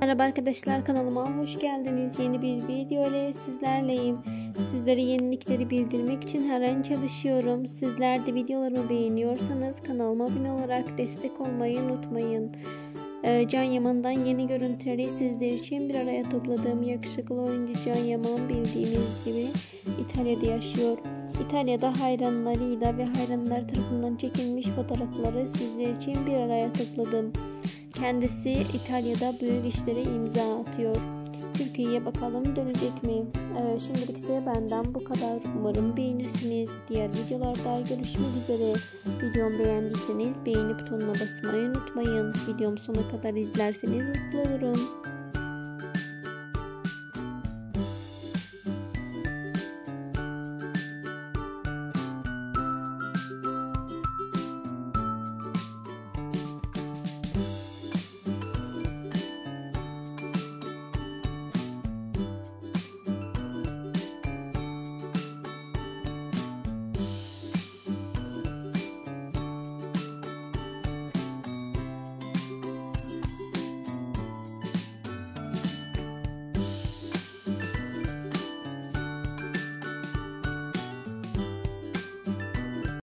Merhaba arkadaşlar, kanalıma hoş geldiniz. Yeni bir video ile sizlerleyim. Sizlere yenilikleri bildirmek için her an çalışıyorum. Sizler de videolarımı beğeniyorsanız kanalıma abone olarak destek olmayı unutmayın. Can Yaman'dan yeni görüntüleri sizler için bir araya topladığım yakışıklı oyuncu Can Yaman bildiğimiz gibi İtalya'da yaşıyor. İtalya'da hayranlarıyla ve hayranlar tarafından çekilmiş fotoğrafları sizler için bir araya topladım. Kendisi İtalya'da büyük işlere imza atıyor. Türkiye'ye bakalım dönecek mi? Şimdilik ise benden bu kadar. Umarım beğenirsiniz. Diğer videolarda görüşmek üzere. Videomu beğendiyseniz beğeni butonuna basmayı unutmayın. Videomu sonuna kadar izlerseniz mutlu olurum.